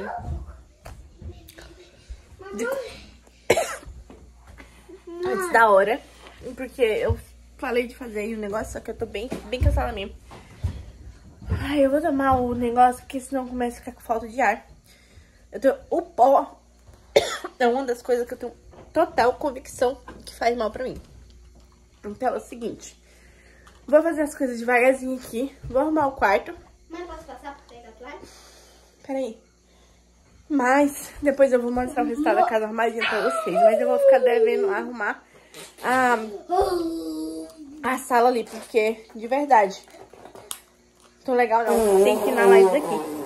antes da hora. Porque eu falei de fazer aí o negócio, só que eu tô bem cansada mesmo. Ai, eu vou tomar o negócio, porque senão começa a ficar com falta de ar. O pó é uma das coisas que eu tenho total convicção que faz mal pra mim. Então é o seguinte. Vou fazer as coisas devagarzinho aqui. Vou arrumar o quarto. Mas posso passar pra pegar atrás? Peraí. Mas depois eu vou mostrar o resultado da casa arrumadinha pra vocês. Mas eu vou ficar devendo arrumar a sala ali, porque, de verdade, tô legal não. Tem que inalar isso daqui.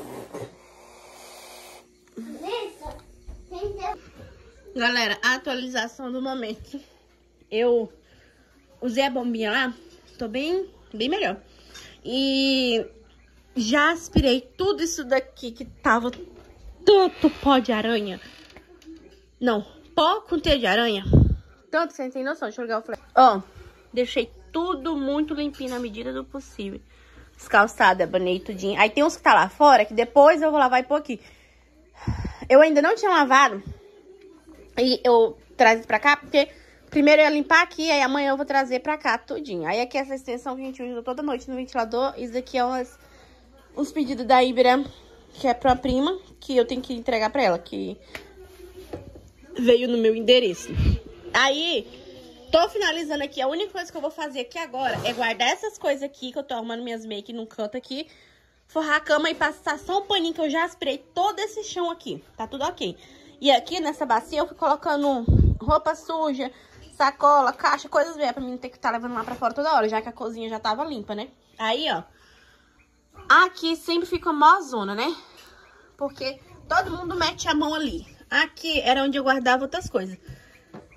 Galera, a atualização do momento. Eu usei a bombinha lá. Tô bem melhor. E já aspirei tudo isso daqui que tava tanto pó de aranha. Não, pó com teia de aranha. Tanto que você não tem noção. Deixa eu ligar o flash. Ó, deixei tudo muito limpinho na medida do possível. Descalçada, banei tudinho. Aí tem uns que tá lá fora, que depois eu vou lavar e pôr aqui. Eu ainda não tinha lavado. E eu trago pra cá, porque primeiro eu ia limpar aqui, aí amanhã eu vou trazer pra cá tudinho. Aí aqui essa extensão que a gente usa toda noite no ventilador. Isso daqui é uns pedidos da Ibera, que é pra prima, que eu tenho que entregar pra ela, que veio no meu endereço. Aí, tô finalizando aqui. A única coisa que eu vou fazer aqui agora é guardar essas coisas aqui, que eu tô arrumando minhas make num canto aqui. Forrar a cama e passar só o paninho que eu já aspirei todo esse chão aqui. Tá tudo ok. E aqui nessa bacia eu fui colocando roupa suja, sacola, caixa, coisas velhas, pra mim não ter que estar levando lá pra fora toda hora, já que a cozinha já tava limpa, né? Aí, ó, aqui sempre fica mó zona, né? Porque todo mundo mete a mão ali. Aqui era onde eu guardava outras coisas.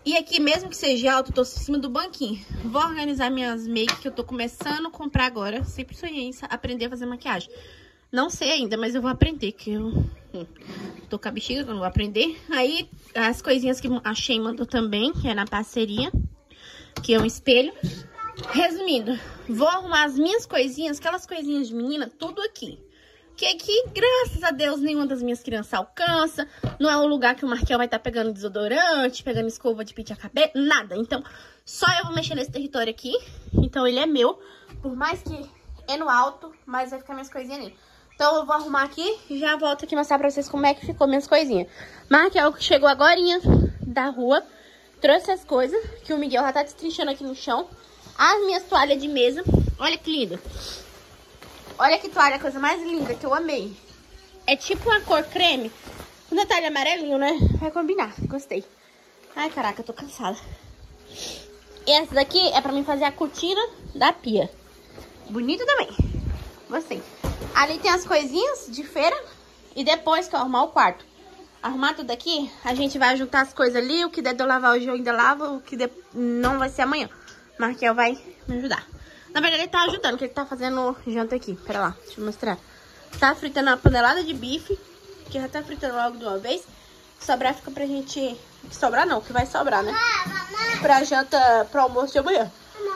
E aqui, mesmo que seja alto, eu tô em cima do banquinho. Vou organizar minhas makes que eu tô começando a comprar agora. Sempre sonhei em aprender a fazer maquiagem. Não sei ainda, mas eu vou aprender, que eu tô com a bexiga, que eu não vou aprender. Aí, as coisinhas que a Shein mandou também, que é na parceria, que é um espelho. Resumindo, vou arrumar as minhas coisinhas, aquelas coisinhas de menina, tudo aqui. Que aqui, graças a Deus, nenhuma das minhas crianças alcança. Não é um lugar que o Markel vai estar pegando desodorante, pegando escova de pentear cabelo, nada. Então, só eu vou mexer nesse território aqui. Então, ele é meu. Por mais que é no alto, mas vai ficar minhas coisinhas nele. Então, eu vou arrumar aqui e já volto aqui mostrar pra vocês como é que ficou minhas coisinhas. Markel chegou agorinha da rua, trouxe as coisas, que o Miguel já tá destrinchando aqui no chão. As minhas toalhas de mesa, olha que linda. Olha que toalha, a coisa mais linda que eu amei. É tipo uma cor creme. Um detalhe amarelinho, né? Vai combinar, gostei. Ai, caraca, eu tô cansada. E essa daqui é pra mim fazer a cortina da pia. Bonito também. Gostei. Ali tem as coisinhas de feira. E depois que eu arrumar o quarto, arrumar tudo aqui, a gente vai juntar as coisas ali. O que der de eu lavar hoje eu ainda lavo. O que não vai ser amanhã. Markel vai me ajudar. Na verdade, ele tá ajudando, porque ele tá fazendo janta aqui. Pera lá, deixa eu mostrar. Tá fritando uma panelada de bife, que já tá fritando logo de uma vez. Sobrar fica pra gente... Sobrar não, que vai sobrar, né? Pra janta, pro almoço de amanhã.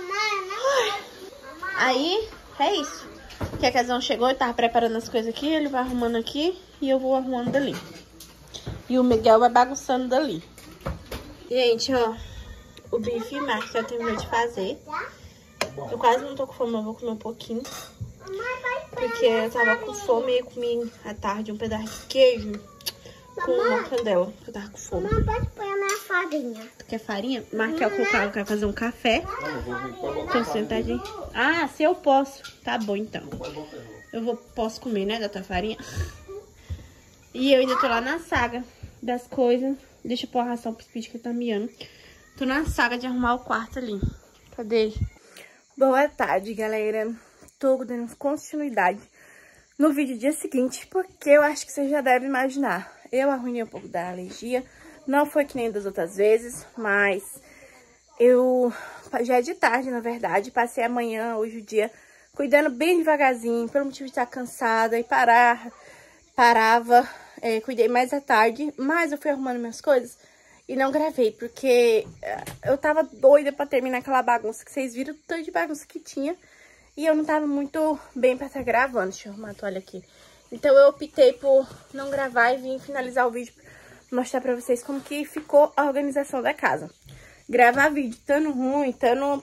Aí, é isso. Que a Casão chegou e tava preparando as coisas aqui. Ele vai arrumando aqui e eu vou arrumando dali. E o Miguel vai bagunçando dali. Gente, ó. O bife Markel terminou de fazer. Eu quase não tô com fome, eu vou comer um pouquinho. Porque eu tava com fome e comi à tarde um pedaço de queijo com uma candela. Eu tava com fome. Não pode pôr na farinha. Tu quer farinha? Markel colocou, quer fazer um café. Tô sentadinho. Ah, se eu posso. Tá bom, então. Posso comer, né, da tua farinha. E eu ainda tô lá na saga das coisas. Deixa eu pôr a ração pro Speed que ele tá miando. Tô na saga de arrumar o quarto ali. Cadê ele? Boa tarde, galera. Tô dando continuidade no vídeo dia seguinte, porque eu acho que você já deve imaginar. Eu arruinei um pouco da alergia. Não foi que nem das outras vezes, mas eu já é de tarde, na verdade. Passei a manhã, hoje o dia, cuidando bem devagarzinho, pelo motivo de estar cansada e parava. Cuidei mais à tarde, mas eu fui arrumando minhas coisas e não gravei, porque eu tava doida pra terminar aquela bagunça que vocês viram, o tanto de bagunça que tinha. E eu não tava muito bem pra estar gravando. Deixa eu arrumar a toalha aqui. Então eu optei por não gravar e vim finalizar o vídeo, mostrar pra vocês como que ficou a organização da casa. Gravar vídeo estando ruim, estando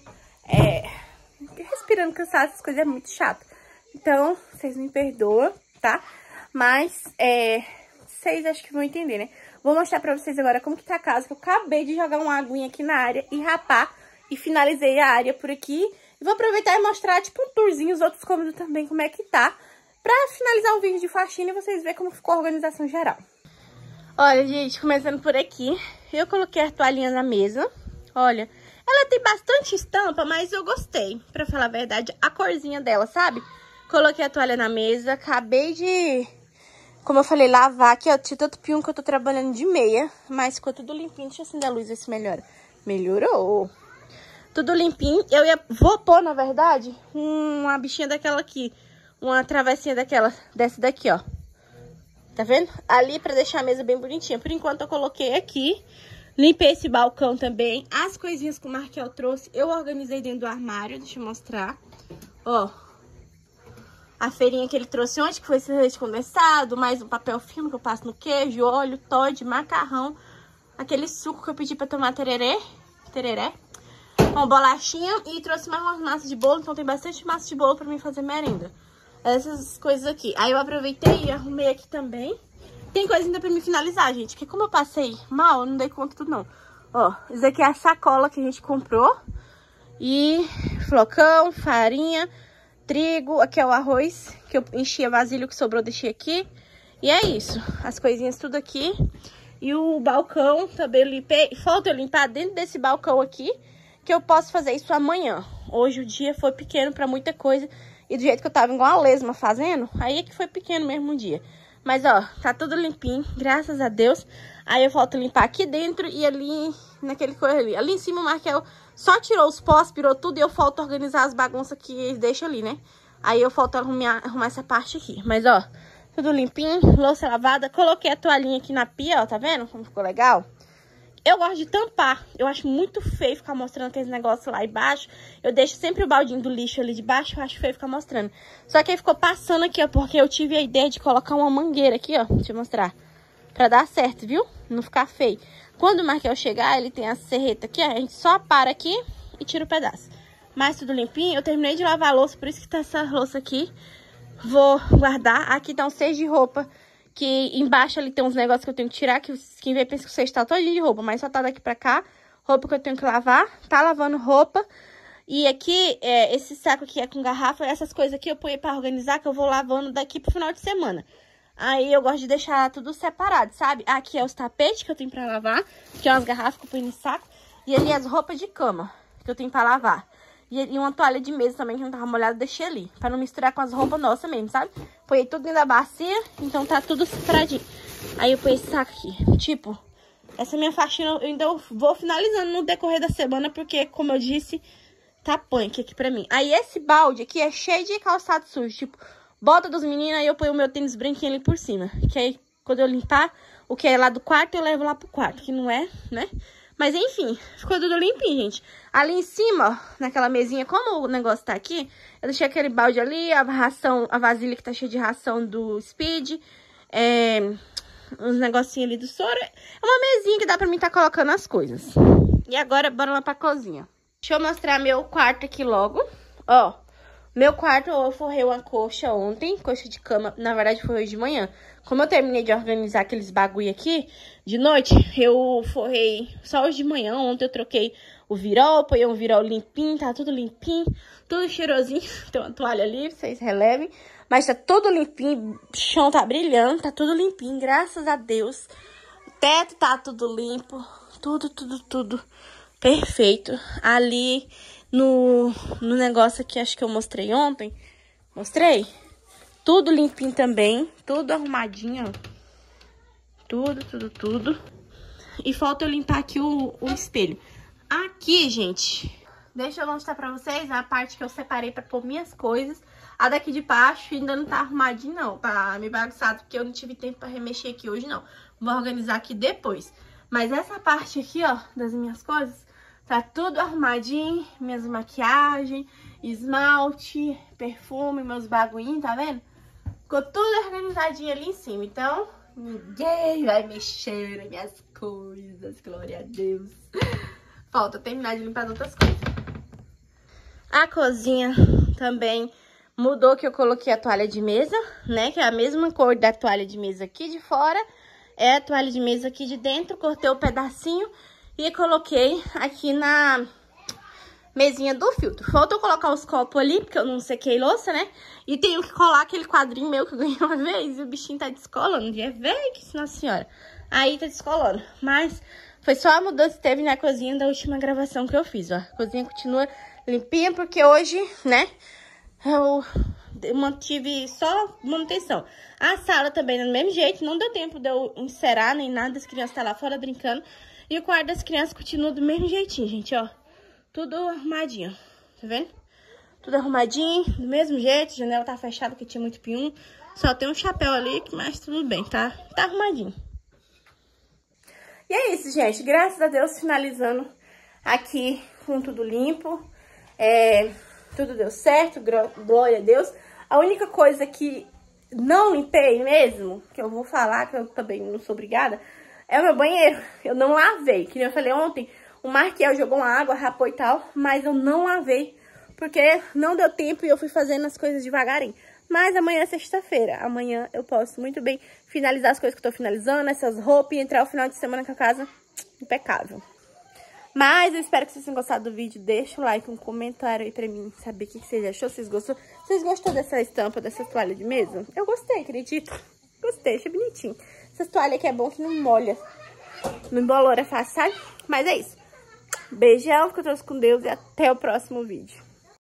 respirando cansado, essas coisas é muito chato. Então, vocês me perdoam, tá? Mas, vocês acho que vão entender, né? Vou mostrar pra vocês agora como que tá a casa, que eu acabei de jogar uma aguinha aqui na área e rapar. E finalizei a área por aqui. E vou aproveitar e mostrar, tipo, um tourzinho, os outros cômodos também, como é que tá. Pra finalizar o vídeo de faxina e vocês verem como ficou a organização geral. Olha, gente, começando por aqui. Eu coloquei a toalhinha na mesa. Olha, ela tem bastante estampa, mas eu gostei. Pra falar a verdade, a corzinha dela, sabe? Coloquei a toalha na mesa, acabei de... Como eu falei, lavar aqui, ó, tinha tanto pium que eu tô trabalhando de meia, mas ficou tudo limpinho. Deixa eu acender a luz, ver se melhora. Melhorou. Tudo limpinho. Vou pôr, na verdade, uma bichinha daquela aqui. Uma travessinha dessa daqui, ó. Tá vendo? Ali pra deixar a mesa bem bonitinha. Por enquanto eu coloquei aqui. Limpei esse balcão também. As coisinhas que o Markel trouxe, eu organizei dentro do armário. Deixa eu mostrar. Ó. A feirinha que ele trouxe ontem, que foi esse leite condensado, mais um papel filme que eu passo no queijo, óleo, Toddy, macarrão, aquele suco que eu pedi pra tomar tereré, uma bolachinha e trouxe mais umas massas de bolo, então tem bastante massa de bolo pra mim fazer merenda. Essas coisas aqui. Aí eu aproveitei e arrumei aqui também. Tem coisa ainda pra me finalizar, gente, porque como eu passei mal, eu não dei conta de tudo não. Ó, isso aqui é a sacola que a gente comprou. E flocão, farinha... Trigo, aqui é o arroz, que eu enchi a vasilha que sobrou, deixei aqui. E é isso, as coisinhas tudo aqui. E o balcão também eu limpei. Falta eu limpar dentro desse balcão aqui, que eu posso fazer isso amanhã. Hoje o dia foi pequeno pra muita coisa. E do jeito que eu tava igual a lesma fazendo, aí é que foi pequeno mesmo um dia. Mas, ó, tá tudo limpinho, graças a Deus. Aí eu volto a limpar aqui dentro e ali, naquele coisa ali. Ali em cima o Markel só tirou os pós, pirou tudo e eu volto a organizar as bagunças que eles deixam ali, né? Aí eu volto a arrumar essa parte aqui. Mas, ó, tudo limpinho, louça lavada. Coloquei a toalhinha aqui na pia, ó, tá vendo como ficou legal? Eu gosto de tampar, eu acho muito feio ficar mostrando aqueles negócios lá embaixo. Eu deixo sempre o baldinho do lixo ali de baixo, eu acho feio ficar mostrando. Só que aí ficou passando aqui, ó, porque eu tive a ideia de colocar uma mangueira aqui, ó. Deixa eu mostrar. Pra dar certo, viu? Não ficar feio. Quando o Markel chegar, ele tem a serreta aqui, ó. A gente só para aqui e tira o pedaço. Mas tudo limpinho. Eu terminei de lavar a louça, por isso que tá essa louça aqui. Vou guardar. Aqui tá um cesto de roupa. Que embaixo ali tem uns negócios que eu tenho que tirar, que quem vê pensa que o cesto tá todinho de roupa, mas só tá daqui pra cá. Roupa que eu tenho que lavar, tá lavando roupa. E aqui, esse saco aqui é com garrafa, essas coisas aqui eu ponho pra organizar, que eu vou lavando daqui pro final de semana. Aí eu gosto de deixar tudo separado, sabe? Aqui é os tapetes que eu tenho pra lavar, que é umas garrafas que eu ponho no saco. E ali as roupas de cama, que eu tenho pra lavar. E uma toalha de mesa também, que não tava molhada, deixei ali. Pra não misturar com as roupas nossas mesmo, sabe? Põe tudo dentro da bacia, então tá tudo separadinho. Aí eu ponho esse saco aqui. Tipo, essa minha faxina eu ainda vou finalizando no decorrer da semana, porque, como eu disse, tá punk aqui pra mim. Aí esse balde aqui é cheio de calçado sujo. Tipo, bota dos meninos, aí eu ponho o meu tênis branquinho ali por cima. Que aí, quando eu limpar, o que é lá do quarto, eu levo lá pro quarto. Que não é, né? Mas enfim, ficou tudo limpinho, gente. Ali em cima, ó, naquela mesinha, como o negócio tá aqui, eu deixei aquele balde ali, a ração, a vasilha que tá cheia de ração do Speed, uns negocinhos ali do soro. É uma mesinha que dá pra mim tá colocando as coisas. E agora, bora lá pra cozinha. Deixa eu mostrar meu quarto aqui logo. Ó, meu quarto eu forrei uma coxa ontem, coxa de cama, na verdade foi hoje de manhã. Como eu terminei de organizar aqueles bagulho aqui, de noite, eu forrei só hoje de manhã. Ontem eu troquei o virol, põe um virol limpinho, tá tudo limpinho, tudo cheirosinho. Tem uma toalha ali, vocês relevem. Mas tá tudo limpinho, o chão tá brilhando, tá tudo limpinho, graças a Deus. O teto tá tudo limpo, tudo perfeito. Ali no negócio aqui, acho que eu mostrei ontem, mostrei? Tudo limpinho também, tudo arrumadinho, ó. Tudo. E falta eu limpar aqui o espelho. Aqui, gente, deixa eu mostrar pra vocês a parte que eu separei pra pôr minhas coisas. A daqui de baixo ainda não tá arrumadinho, não. Tá meio bagunçado, porque eu não tive tempo pra remexer aqui hoje, não. Vou organizar aqui depois. Mas essa parte aqui, ó, das minhas coisas, tá tudo arrumadinho. Minhas maquiagens, esmalte, perfume, meus bagulhinhos, tá vendo? Ficou tudo organizadinho ali em cima. Então, ninguém vai mexer nas minhas coisas. Glória a Deus. Falta terminar de limpar as outras coisas. A cozinha também mudou, que eu coloquei a toalha de mesa, né? Que é a mesma cor da toalha de mesa aqui de fora. É a toalha de mesa aqui de dentro. Cortei o pedacinho e coloquei aqui na mesinha do filtro. Falta eu colocar os copos ali, porque eu não sequei louça, né? E tenho que colar aquele quadrinho meu que eu ganhei uma vez. E o bichinho tá descolando. É velho, que nossa senhora. Aí tá descolando. Mas foi só a mudança que teve na cozinha da última gravação que eu fiz, ó. A cozinha continua limpinha, porque hoje, né, eu mantive só manutenção. A sala também do mesmo jeito. Não deu tempo de eu encerar nem nada. As crianças estão lá fora brincando. E o quarto das crianças continua do mesmo jeitinho, gente, ó. Tudo arrumadinho, tá vendo? Tudo arrumadinho, do mesmo jeito. A janela tá fechada, porque tinha muito pium. Só tem um chapéu ali, mas tudo bem, tá arrumadinho. E é isso, gente. Graças a Deus, finalizando aqui com tudo limpo. Tudo deu certo, glória a Deus. A única coisa que não limpei mesmo, que eu vou falar, que eu também não sou obrigada, é o meu banheiro. Eu não lavei, que nem eu falei ontem. O Markel jogou uma água, rapou e tal, mas eu não lavei, porque não deu tempo e eu fui fazendo as coisas devagarinho. Mas amanhã é sexta-feira, amanhã eu posso muito bem finalizar as coisas que eu tô finalizando, essas roupas, e entrar o final de semana com a casa impecável. Mas eu espero que vocês tenham gostado do vídeo. Deixa o like, um comentário aí pra mim, saber o que vocês achou. Vocês gostou dessa estampa, dessa toalha de mesa? Eu gostei, acredito. Gostei, achei bonitinho. Essas toalhas aqui é bom que não molha, não embolora fácil, sabe? Mas é isso. Beijão, fica todos com Deus e até o próximo vídeo.